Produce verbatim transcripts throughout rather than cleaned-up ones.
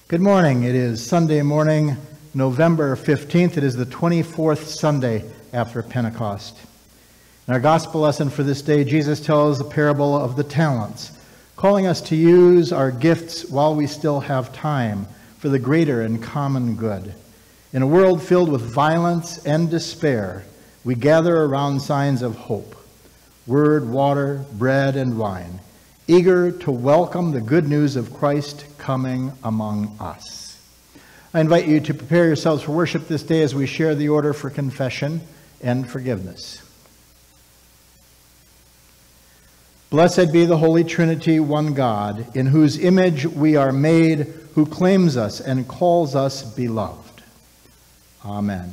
Good morning. It is Sunday morning, November fifteenth. It is the twenty-fourth Sunday after Pentecost. In our gospel lesson for this day, Jesus tells the parable of the talents, calling us to use our gifts while we still have time for the greater and common good. In a world filled with violence and despair, we gather around signs of hope, word, water, bread, and wine, eager to welcome the good news of Christ coming among us. I invite you to prepare yourselves for worship this day as we share the order for confession and forgiveness. Blessed be the Holy Trinity, one God, in whose image we are made, who claims us and calls us beloved. Amen.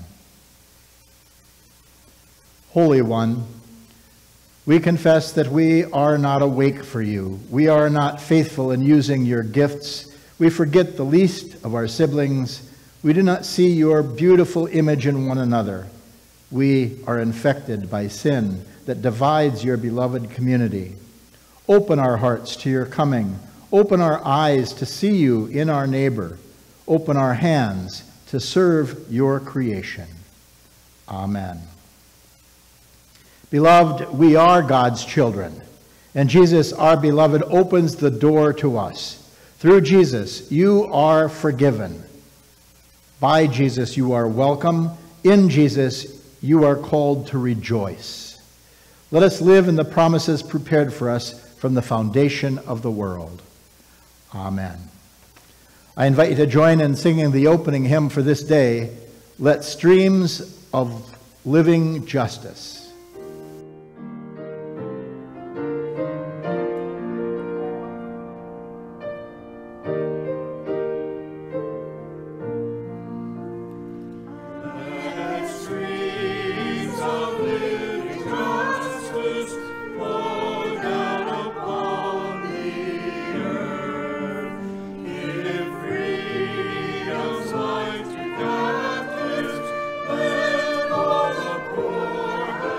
Holy One, we confess that we are not awake for you. We are not faithful in using your gifts. We forget the least of our siblings. We do not see your beautiful image in one another. We are infected by sin that divides your beloved community. Open our hearts to your coming. Open our eyes to see you in our neighbor. Open our hands to serve your creation. Amen. Beloved, we are God's children, and Jesus, our beloved, opens the door to us. Through Jesus, you are forgiven. By Jesus, you are welcome. In Jesus, you are called to rejoice. Let us live in the promises prepared for us from the foundation of the world. Amen. I invite you to join in singing the opening hymn for this day, Let Streams of Living Justice. All the poor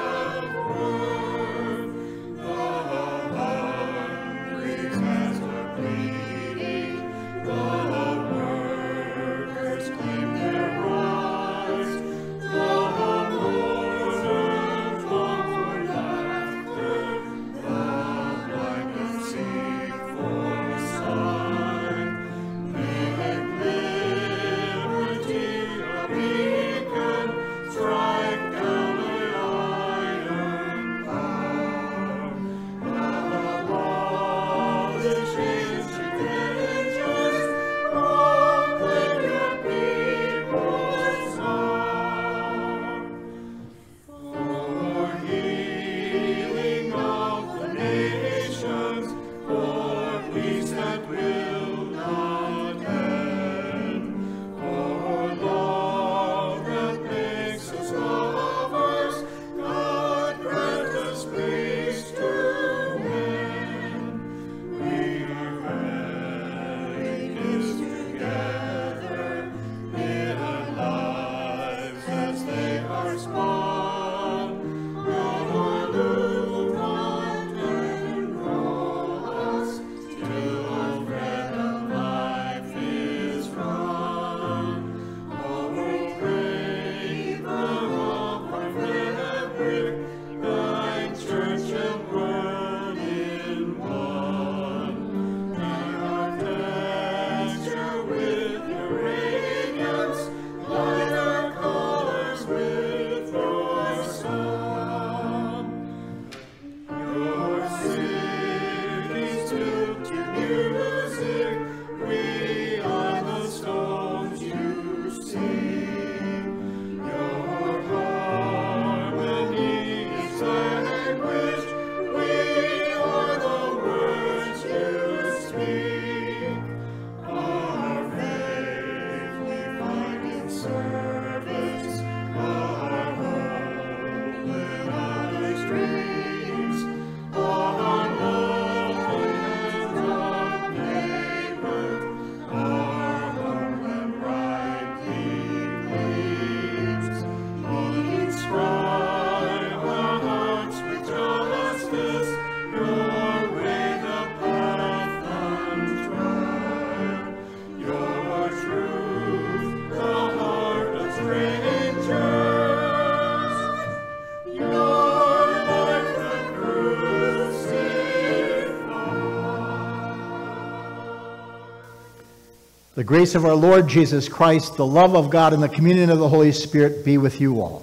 The grace of our Lord Jesus Christ, the love of God, and the communion of the Holy Spirit be with you all.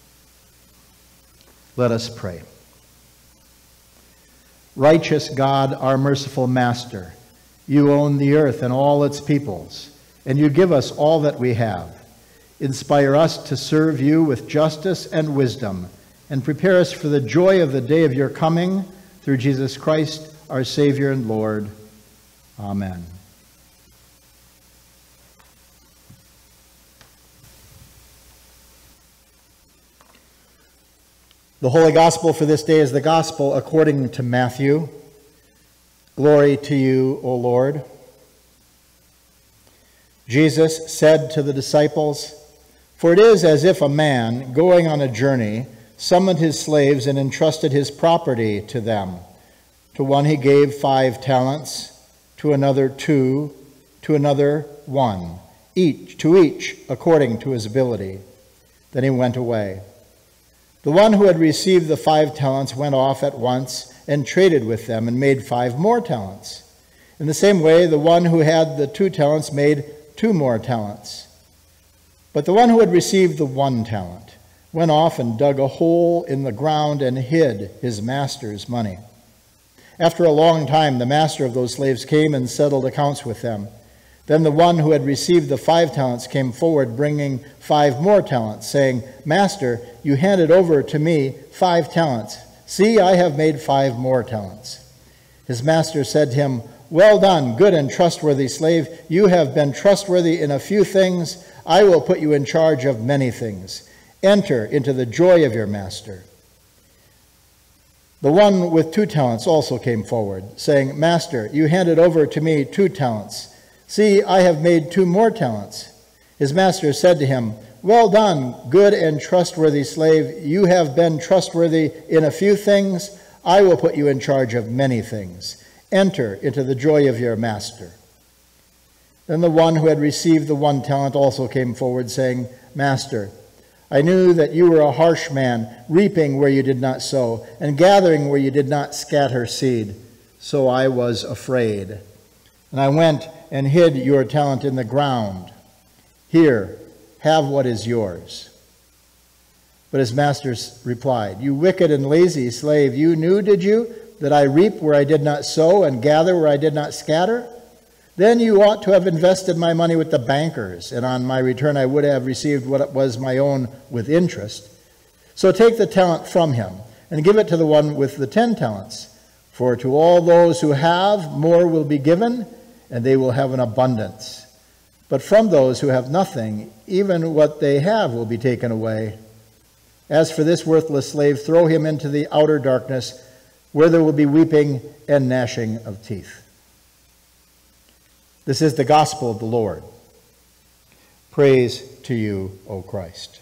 Let us pray. Righteous God, our merciful Master, you own the earth and all its peoples, and you give us all that we have. Inspire us to serve you with justice and wisdom, and prepare us for the joy of the day of your coming, through Jesus Christ, our Savior and Lord. Amen. The Holy Gospel for this day is the Gospel according to Matthew. Glory to you, O Lord. Jesus said to the disciples, "For it is as if a man, going on a journey, summoned his slaves and entrusted his property to them. To one he gave five talents, to another two, to another one, each to each according to his ability. Then he went away. The one who had received the five talents went off at once and traded with them and made five more talents. In the same way, the one who had the two talents made two more talents. But the one who had received the one talent went off and dug a hole in the ground and hid his master's money. After a long time, the master of those slaves came and settled accounts with them. Then the one who had received the five talents came forward, bringing five more talents, saying, 'Master, you handed over to me five talents. See, I have made five more talents.' His master said to him, 'Well done, good and trustworthy slave. You have been trustworthy in a few things. I will put you in charge of many things. Enter into the joy of your master.' The one with two talents also came forward, saying, 'Master, you handed over to me two talents. See, I have made two more talents.' His master said to him, 'Well done, good and trustworthy slave. You have been trustworthy in a few things. I will put you in charge of many things. Enter into the joy of your master.' Then the one who had received the one talent also came forward, saying, 'Master, I knew that you were a harsh man, reaping where you did not sow, and gathering where you did not scatter seed. So I was afraid. And I went and hid your talent in the ground. Here, have what is yours.' But his master replied, 'You wicked and lazy slave, you knew, did you, that I reap where I did not sow and gather where I did not scatter? Then you ought to have invested my money with the bankers, and on my return I would have received what was my own with interest. So take the talent from him and give it to the one with the ten talents. For to all those who have, more will be given, and they will have an abundance. But from those who have nothing, even what they have will be taken away. As for this worthless slave, throw him into the outer darkness, where there will be weeping and gnashing of teeth.'" This is the gospel of the Lord. Praise to you, O Christ.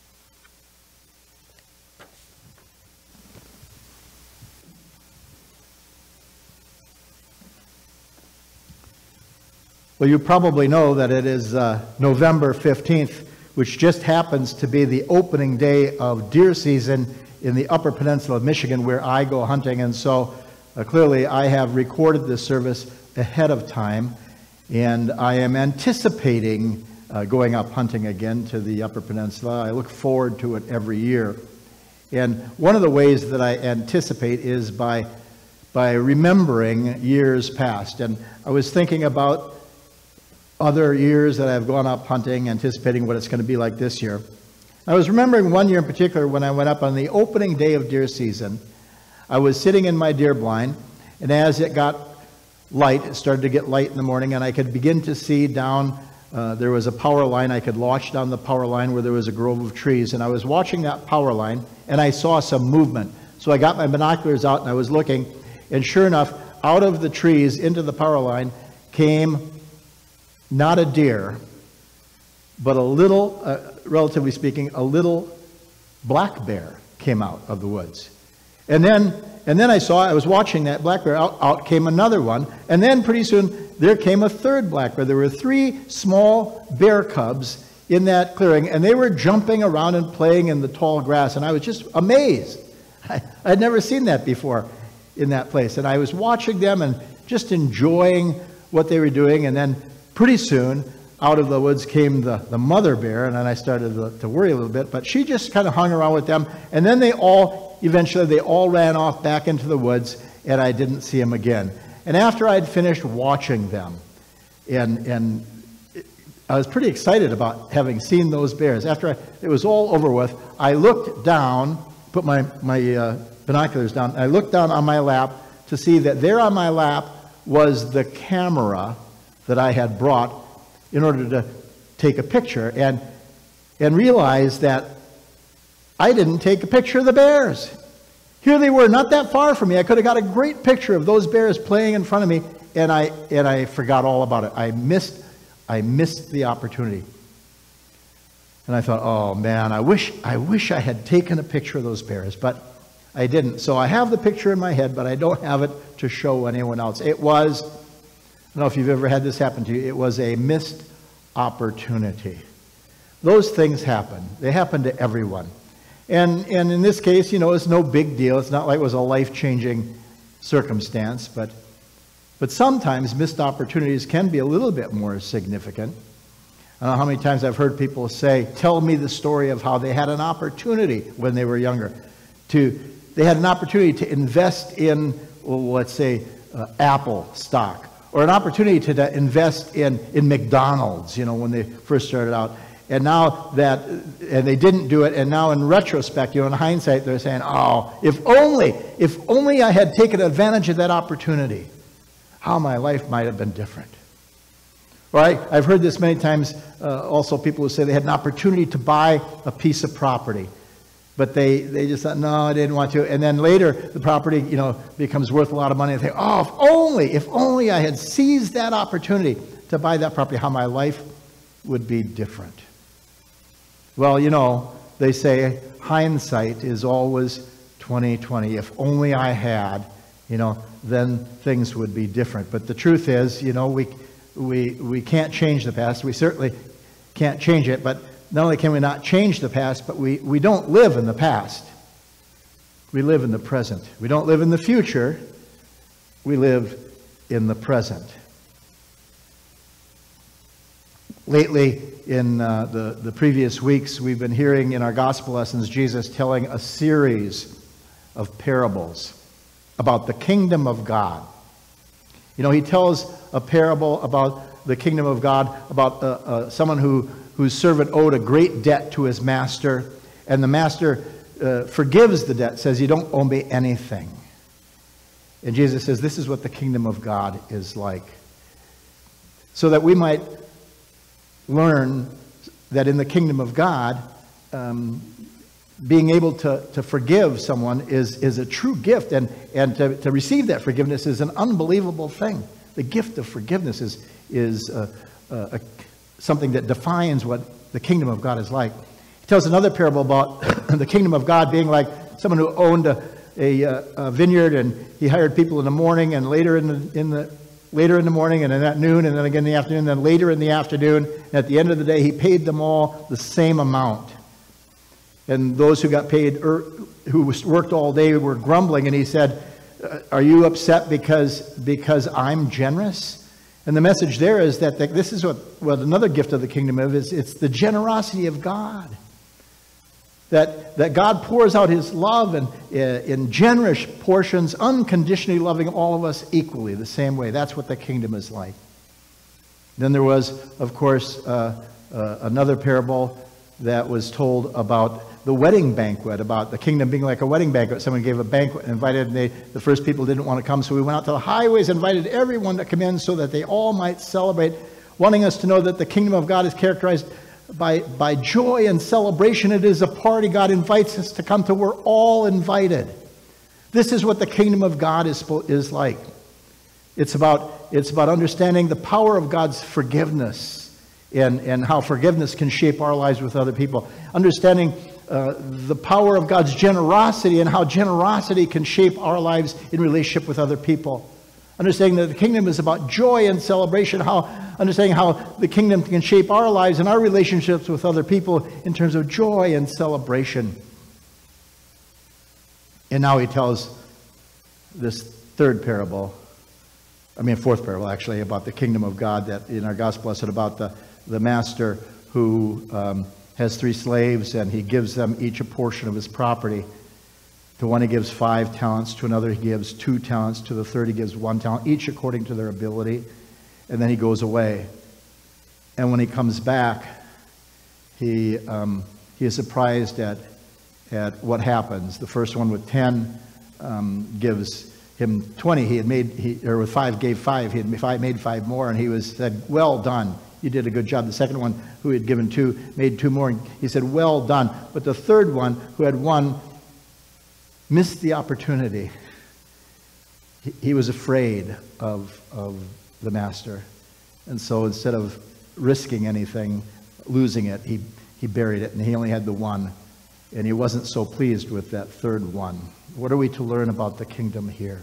Well, you probably know that it is uh, November fifteenth, which just happens to be the opening day of deer season in the Upper Peninsula of Michigan, where I go hunting. And so uh, clearly I have recorded this service ahead of time, and I am anticipating uh, going up hunting again to the Upper Peninsula. I look forward to it every year. And one of the ways that I anticipate is by, by remembering years past. And I was thinking about other years that I've gone up hunting, anticipating what it's going to be like this year. I was remembering one year in particular when I went up on the opening day of deer season. I was sitting in my deer blind, and as it got light, it started to get light in the morning, and I could begin to see down, uh, there was a power line. I could launch down the power line where there was a grove of trees, and I was watching that power line, and I saw some movement. So I got my binoculars out, and I was looking, and sure enough, out of the trees into the power line came not a deer, but a little, uh, relatively speaking, a little black bear came out of the woods. And then, and then I saw, I was watching that black bear, out, out came another one, and then pretty soon there came a third black bear. There were three small bear cubs in that clearing, and they were jumping around and playing in the tall grass, and I was just amazed. I, I'd never seen that before in that place, and I was watching them and just enjoying what they were doing, and then pretty soon, out of the woods came the, the mother bear, and then I started to, to worry a little bit, but she just kind of hung around with them, and then they all, eventually, they all ran off back into the woods, and I didn't see them again. And after I'd finished watching them, and, and I was pretty excited about having seen those bears. After I, it was all over with, I looked down, put my, my uh, binoculars down, I looked down on my lap to see that there on my lap was the camera that I had brought in order to take a picture, and, and realized that I didn't take a picture of the bears. Here they were, not that far from me. I could have got a great picture of those bears playing in front of me, and I, and I forgot all about it. I missed I missed the opportunity. And I thought, oh man, I wish, I wish I had taken a picture of those bears, but I didn't. So I have the picture in my head, but I don't have it to show anyone else. It was, I don't know if you've ever had this happen to you, it was a missed opportunity. Those things happen. They happen to everyone. And, and in this case, you know, it's no big deal. It's not like it was a life-changing circumstance, but But sometimes missed opportunities can be a little bit more significant. I don't know how many times I've heard people say, tell me the story of how they had an opportunity when they were younger. To, they had an opportunity to invest in, well, let's say, uh, Apple stock, or an opportunity to, to invest in, in McDonald's, you know, when they first started out. And now that, and they didn't do it, and now in retrospect, you know, in hindsight, they're saying, oh, if only, if only I had taken advantage of that opportunity, how my life might have been different. Right? I've heard this many times, uh, also people who say they had an opportunity to buy a piece of property, but they, they just thought, no, I didn't want to. And then later, the property, you know, becomes worth a lot of money. And they think, oh, if only, if only I had seized that opportunity to buy that property, how my life would be different. Well, you know, they say hindsight is always twenty twenty. If only I had, you know, then things would be different. But the truth is, you know, we, we, we can't change the past. We certainly can't change it. But not only can we not change the past, but we, we don't live in the past. We live in the present. We don't live in the future. We live in the present. Lately, in uh, the, the previous weeks, we've been hearing in our gospel lessons Jesus telling a series of parables about the kingdom of God. You know, he tells a parable about the kingdom of God, about uh, uh, someone who, whose servant owed a great debt to his master, and the master uh, forgives the debt, says, you don't owe me anything. And Jesus says, this is what the kingdom of God is like. So that we might learn that in the kingdom of God, um, being able to, to forgive someone is, is a true gift, and, and to, to receive that forgiveness is an unbelievable thing. The gift of forgiveness is, is uh, uh, a, something that defines what the kingdom of God is like. He tells another parable about the kingdom of God being like someone who owned a, a, a vineyard, and he hired people in the morning, and later in the, in the later in the morning, and then at noon, and then again in the afternoon, and then later in the afternoon. And at the end of the day, he paid them all the same amount. And those who got paid, er, who worked all day, were grumbling. And he said, are you upset because, because I'm generous? And the message there is that the, this is what, what another gift of the kingdom of is, it's the generosity of God. That, that God pours out his love and, uh, in generous portions, unconditionally loving all of us equally, the same way. That's what the kingdom is like. Then there was, of course, uh, uh, another parable that was told about the wedding banquet, about the kingdom being like a wedding banquet. Someone gave a banquet and invited, and they, the first people didn't want to come, so we went out to the highways and invited everyone to come in so that they all might celebrate, wanting us to know that the kingdom of God is characterized by, by joy and celebration. It is a party. God invites us to come to. We're all invited. This is what the kingdom of God is, is like. It's about, it's about understanding the power of God's forgiveness and, and how forgiveness can shape our lives with other people. Understanding uh, the power of God's generosity and how generosity can shape our lives in relationship with other people. Understanding that the kingdom is about joy and celebration, how understanding how the kingdom can shape our lives and our relationships with other people in terms of joy and celebration. And now he tells this third parable I mean, fourth parable, actually, about the kingdom of God that in our gospel lesson about the, the master who um, has three slaves, and he gives them each a portion of his property. To one he gives five talents, to another he gives two talents, to the third he gives one talent, each according to their ability, and then he goes away. And when he comes back, he um, he is surprised at at what happens. The first one with ten um, gives him twenty. He had made, he, or with five gave five. He had five, made five more, and he was said, "Well done, you did a good job." The second one, who had given two, made two more, and he said, "Well done." But the third one, who had one, missed the opportunity. He, he was afraid of of the master, and so instead of risking anything, losing it, he he buried it, and he only had the one. And he wasn't so pleased with that third one. What are we to learn about the kingdom here?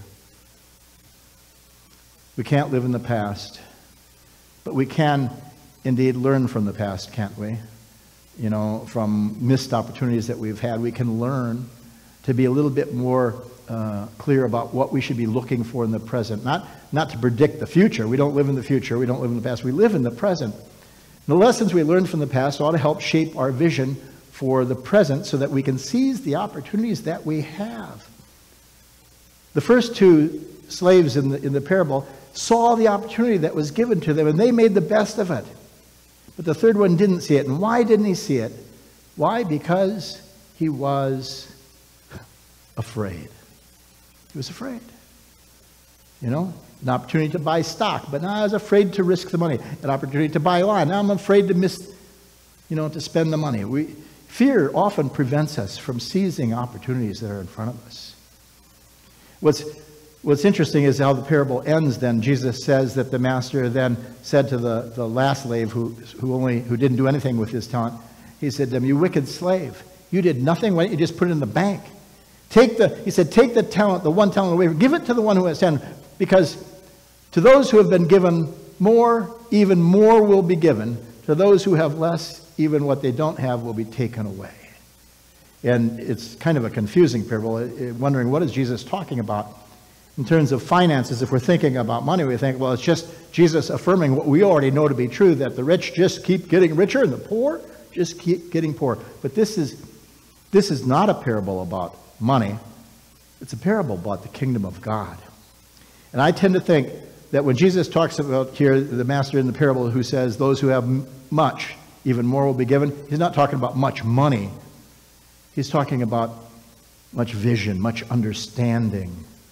We can't live in the past, but we can indeed learn from the past, can't we? You know, from missed opportunities that we've had, we can learn to be a little bit more uh, clear about what we should be looking for in the present. Not, not to predict the future. We don't live in the future. We don't live in the past. We live in the present. The lessons we learned from the past ought to help shape our vision for the present so that we can seize the opportunities that we have. The first two slaves in the, in the parable saw the opportunity that was given to them, and they made the best of it. But the third one didn't see it. And why didn't he see it? Why? Because he was afraid. He was afraid. You know, an opportunity to buy stock, but now I was afraid to risk the money. An opportunity to buy land. Now I'm afraid to miss, you know, to spend the money. We Fear often prevents us from seizing opportunities that are in front of us. What's, what's interesting is how the parable ends then. Jesus says that the master then said to the, the last slave who, who, only, who didn't do anything with his talent, he said to him, "You wicked slave, you did nothing. Why didn't you just put it in the bank? Take the, he said, take the talent, the one talent away, give it to the one who has ten, because to those who have been given more, even more will be given. To those who have less, even what they don't have will be taken away." And it's kind of a confusing parable, wondering what is Jesus talking about in terms of finances. If we're thinking about money, we think, well, it's just Jesus affirming what we already know to be true, that the rich just keep getting richer and the poor just keep getting poor. But this is, this is not a parable about money. It's a parable about the kingdom of God. And I tend to think that when Jesus talks about here, the master in the parable who says, those who have much, even more will be given, he's not talking about much money. He's talking about much vision, much understanding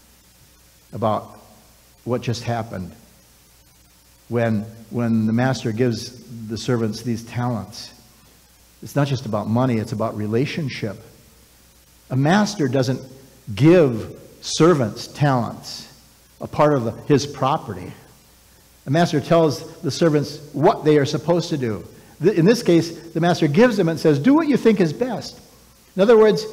about what just happened when, when the master gives the servants these talents. It's not just about money, it's about relationship. A master doesn't give servants talents, a part of the, his property. A master tells the servants what they are supposed to do. In this case, the master gives them and says, do what you think is best. In other words,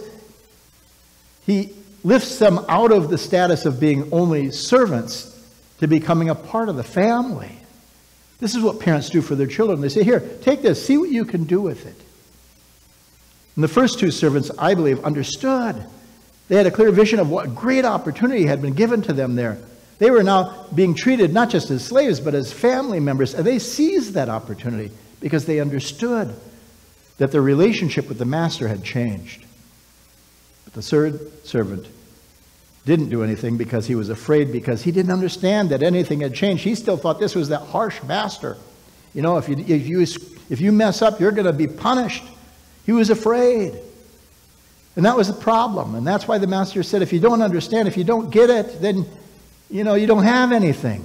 he lifts them out of the status of being only servants to becoming a part of the family. This is what parents do for their children. They say, here, take this, see what you can do with it. And the first two servants, I believe, understood. They had a clear vision of what great opportunity had been given to them there. They were now being treated not just as slaves, but as family members. And they seized that opportunity because they understood that their relationship with the master had changed. But the third servant didn't do anything because he was afraid, because he didn't understand that anything had changed. He still thought this was that harsh master. You know, if you, if you, if you mess up, you're going to be punished. He was afraid. And that was the problem. And that's why the master said, if you don't understand, if you don't get it, then, you know, you don't have anything.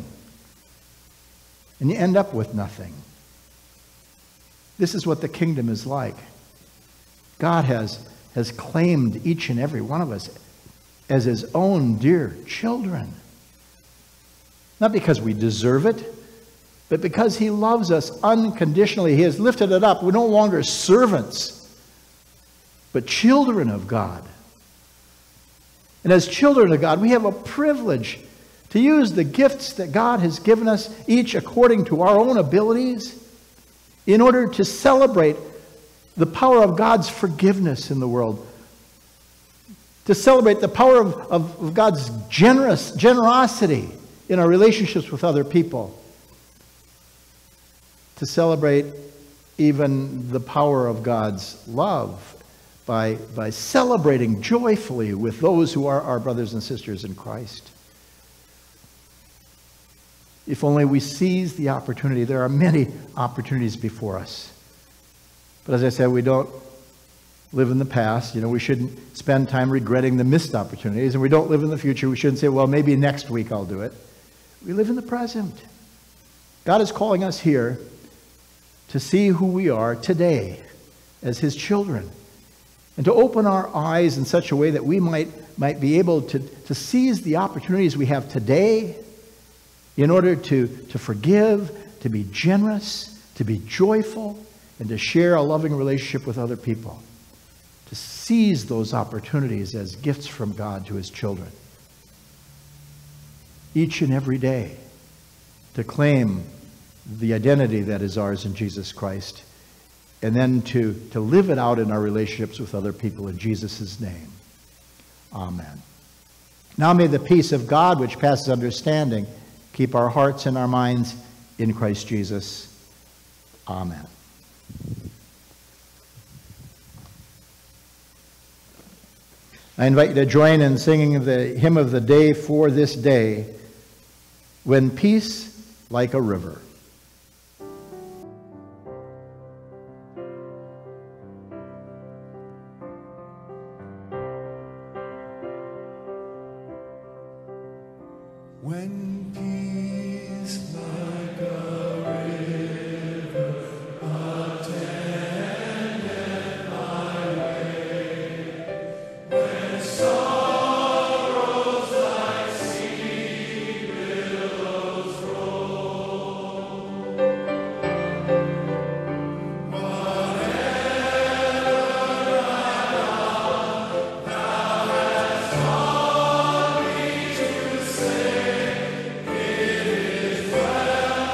And you end up with nothing. This is what the kingdom is like. God has, has claimed each and every one of us as his own dear children. Not because we deserve it, but because he loves us unconditionally. He has lifted it up. We're no longer servants, but children of God. And as children of God, we have a privilege to use the gifts that God has given us, each according to our own abilities, in order to celebrate the power of God's forgiveness in the world, to celebrate the power of, of, of God's generous generosity in our relationships with other people, to celebrate even the power of God's love by, by celebrating joyfully with those who are our brothers and sisters in Christ. If only we seize the opportunity. There are many opportunities before us. But as I said, we don't live in the past. You know, we shouldn't spend time regretting the missed opportunities. And we don't live in the future. We shouldn't say, well, maybe next week I'll do it. We live in the present. God is calling us here to see who we are today as his children, and to open our eyes in such a way that we might, might be able to, to seize the opportunities we have today in order to, to forgive, to be generous, to be joyful, and to share a loving relationship with other people. To seize those opportunities as gifts from God to his children. Each and every day, to claim the identity that is ours in Jesus Christ, and then to, to live it out in our relationships with other people in Jesus' name. Amen. Now may the peace of God, which passes understanding, keep our hearts and our minds in Christ Jesus. Amen. I invite you to join in singing the hymn of the day for this day, When Peace Like a River. When peace like a river attendeth my way, when sorrows like sea billows roll, whatever I done, thou hast taught me to say, it is well.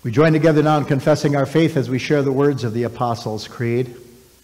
We join together now in confessing our faith as we share the words of the Apostles' Creed.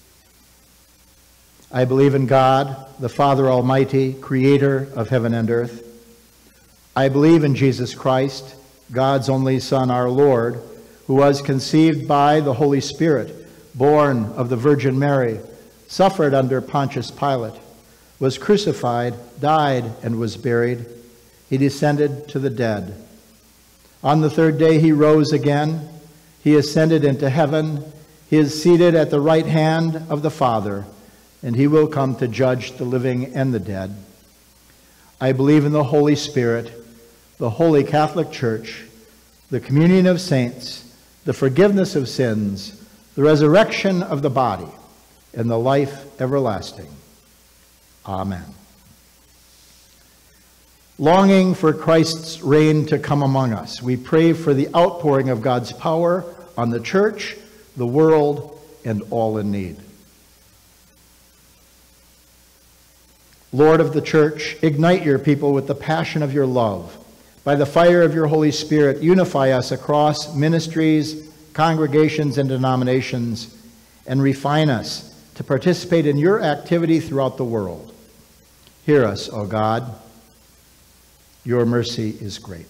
I believe in God, the Father Almighty, creator of heaven and earth. I believe in Jesus Christ, God's only Son, our Lord, who was conceived by the Holy Spirit, born of the Virgin Mary, suffered under Pontius Pilate, was crucified, died, and was buried. He descended to the dead. On the third day he rose again. He ascended into heaven. He is seated at the right hand of the Father, and he will come to judge the living and the dead. I believe in the Holy Spirit, the Holy Catholic Church, the communion of saints, the forgiveness of sins, the resurrection of the body, and the life everlasting. Amen. Longing for Christ's reign to come among us, we pray for the outpouring of God's power on the church, the world, and all in need. Lord of the church, ignite your people with the passion of your love. By the fire of your Holy Spirit, unify us across ministries, congregations, and denominations, and refine us to participate in your activity throughout the world. Hear us, O God. Your mercy is great.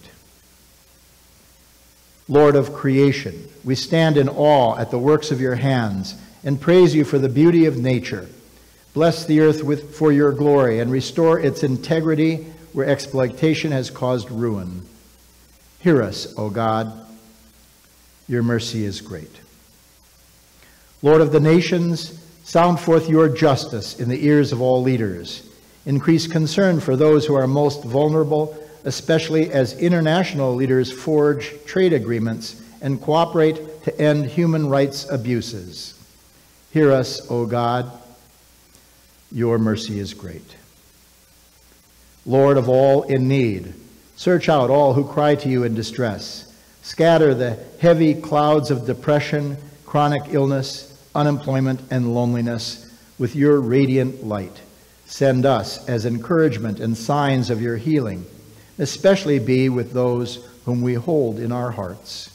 Lord of creation, we stand in awe at the works of your hands and praise you for the beauty of nature. Bless the earth with, for your glory, and restore its integrity where exploitation has caused ruin. Hear us, O God. Your mercy is great. Lord of the nations, sound forth your justice in the ears of all leaders. Increase concern for those who are most vulnerable, especially as international leaders forge trade agreements and cooperate to end human rights abuses. Hear us, O God. Your mercy is great. Lord of all in need, search out all who cry to you in distress. Scatter the heavy clouds of depression, chronic illness, unemployment, and loneliness with your radiant light. Send us as encouragement and signs of your healing. Especially be with those whom we hold in our hearts.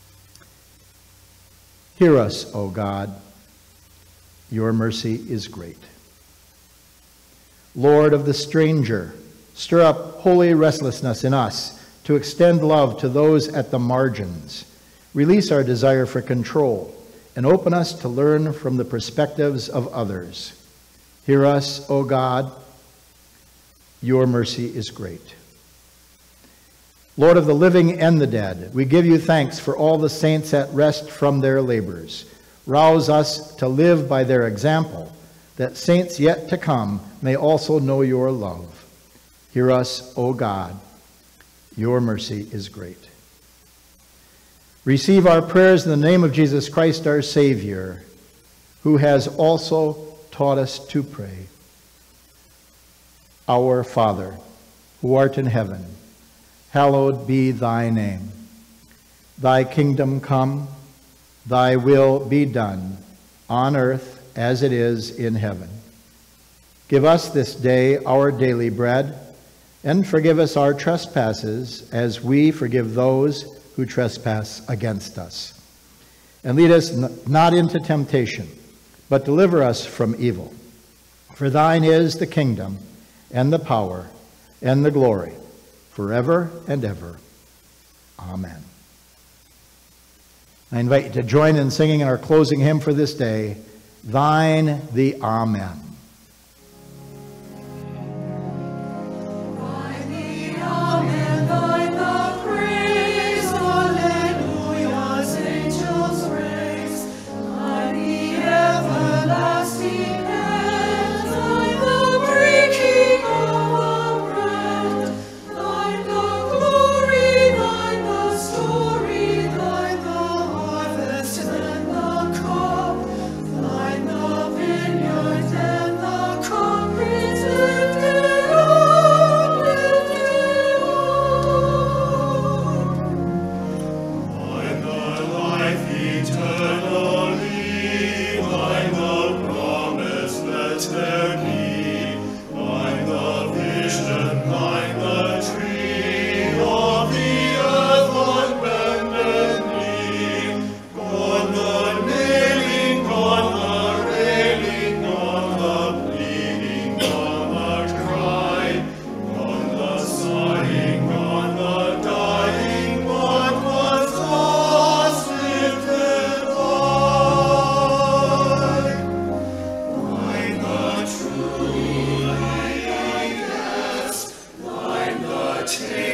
Hear us, O God. Your mercy is great. Lord of the stranger, stir up holy restlessness in us to extend love to those at the margins. Release our desire for control and open us to learn from the perspectives of others. Hear us, O God. Your mercy is great. Lord of the living and the dead, we give you thanks for all the saints at rest from their labors. Rouse us to live by their example, that saints yet to come may also know your love. Hear us, O God. Your mercy is great. Receive our prayers in the name of Jesus Christ, our Savior, who has also taught us to pray. Our Father, who art in heaven, hallowed be thy name. Thy kingdom come, thy will be done, on earth as it is in heaven. Give us this day our daily bread, and forgive us our trespasses as we forgive those who trespass against us. And lead us not into temptation, but deliver us from evil. For thine is the kingdom, and the power, and the glory, forever and ever. Amen. I invite you to join in singing in our closing hymn for this day, Thine the Amen. Thine the vineyard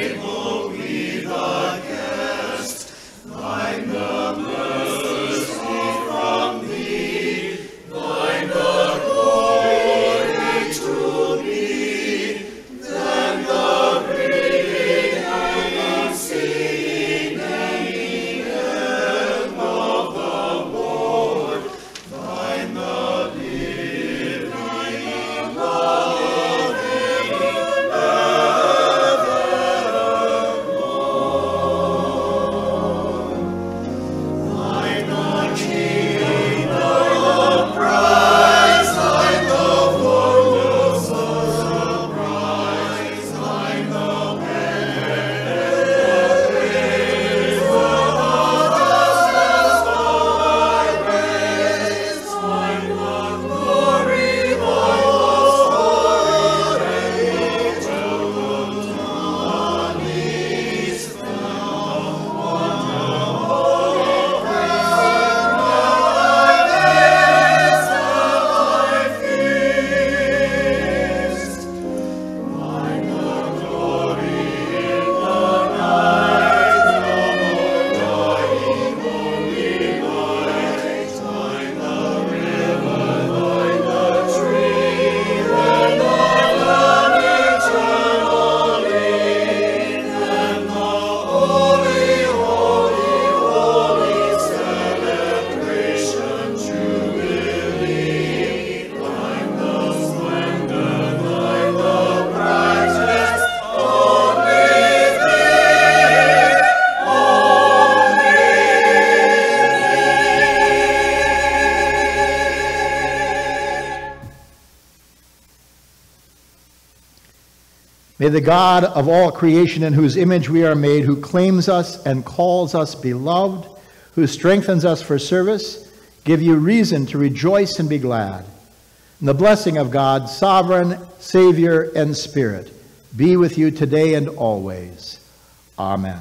May the God of all creation, in whose image we are made, who claims us and calls us beloved, who strengthens us for service, give you reason to rejoice and be glad. And the blessing of God, sovereign, Savior, and Spirit, be with you today and always. Amen.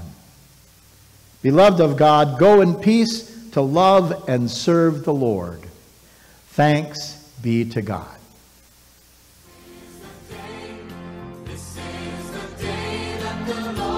Beloved of God, go in peace to love and serve the Lord. Thanks be to God. This is the day that the Lord